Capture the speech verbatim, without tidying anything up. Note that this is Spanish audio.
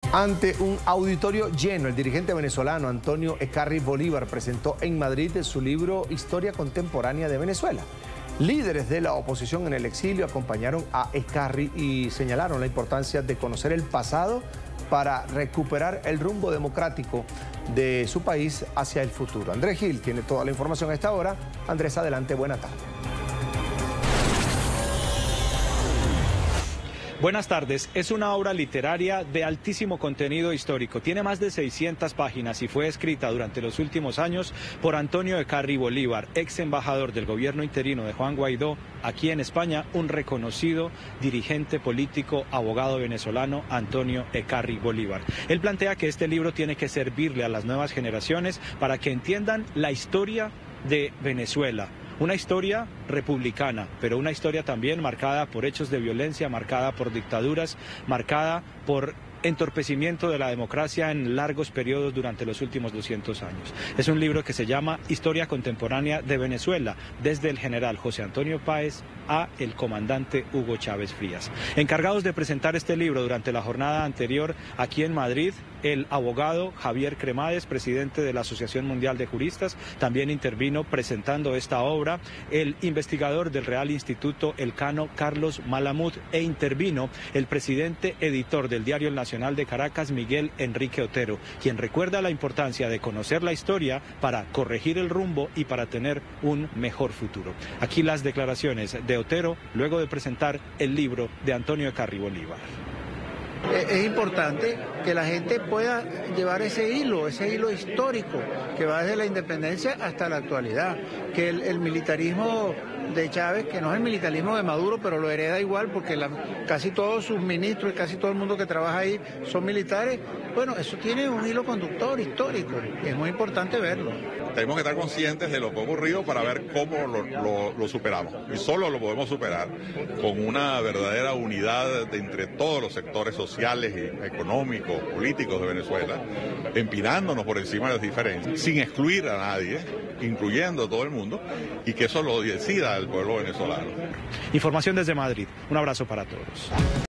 Ante un auditorio lleno, el dirigente venezolano Antonio Ecarry Bolívar presentó en Madrid su libro Historia Contemporánea de Venezuela. Líderes de la oposición en el exilio acompañaron a Ecarry y señalaron la importancia de conocer el pasado para recuperar el rumbo democrático de su país hacia el futuro. Andrés Gil tiene toda la información a esta hora. Andrés, adelante, buena tarde. Buenas tardes. Es una obra literaria de altísimo contenido histórico. Tiene más de seiscientas páginas y fue escrita durante los últimos años por Antonio Ecarry Bolívar, ex embajador del gobierno interino de Juan Guaidó, aquí en España, un reconocido dirigente político, abogado venezolano, Antonio Ecarry Bolívar. Él plantea que este libro tiene que servirle a las nuevas generaciones para que entiendan la historia de Venezuela. Una historia republicana, pero una historia también marcada por hechos de violencia, marcada por dictaduras, marcada por entorpecimiento de la democracia en largos periodos durante los últimos doscientos años. Es un libro que se llama Historia Contemporánea de Venezuela, desde el general José Antonio Páez a el comandante Hugo Chávez Frías. Encargados de presentar este libro durante la jornada anterior aquí en Madrid, el abogado Javier Cremades, presidente de la Asociación Mundial de Juristas, también intervino presentando esta obra, el investigador del Real Instituto Elcano, Carlos Malamud, e intervino el presidente editor del Diario El Nacional de Caracas, Miguel Enrique Otero, quien recuerda la importancia de conocer la historia para corregir el rumbo y para tener un mejor futuro. Aquí las declaraciones de Otero luego de presentar el libro de Antonio Ecarry Bolívar. Es importante que la gente pueda llevar ese hilo, ese hilo histórico que va desde la independencia hasta la actualidad, que el, el militarismo de Chávez, que no es el militarismo de Maduro, pero lo hereda igual porque la, casi todos sus ministros y casi todo el mundo que trabaja ahí son militares. Bueno, eso tiene un hilo conductor histórico y es muy importante verlo. Tenemos que estar conscientes de lo que ha ocurrido para ver cómo lo, lo, lo superamos. Y solo lo podemos superar con una verdadera unidad de entre todos los sectores sociales, y económicos, políticos de Venezuela, empinándonos por encima de las diferencias, sin excluir a nadie, incluyendo a todo el mundo, y que eso lo decida el pueblo venezolano. Información desde Madrid. Un abrazo para todos.